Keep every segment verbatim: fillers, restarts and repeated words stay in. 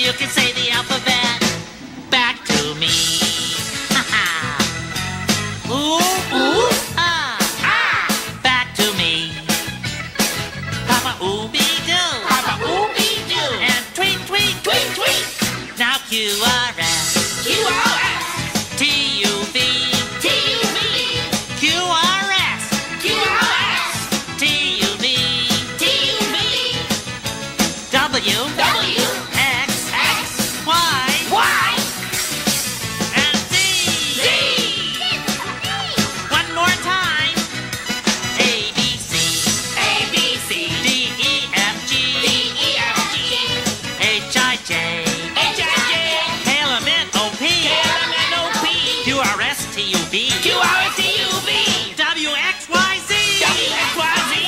you can say the alphabet back to me. Ha ha. Ooh, ooh, ah, ah, back to me. Papa ooby doo, Papa ooby doo, and tweet, tweet, tweet, tweet. Now Q R S, Q R S, T U V, T U V, Q R S, Q R S, T U V, T U V, W, W, X, X, Y, Y, and Z, Z. One more time. A, B, C, A, B, C, D, E, F, G, D, E, F, G, H, I, J, H, I, J, K, L, M, N, O, P, K, L, M, N, O, P, Q, R, S, T, U, V, Q, R, S, T, U, V, W, X, Y, Z, W, X, Y, Z.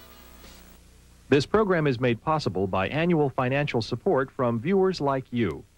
This program is made possible by annual financial support from viewers like you.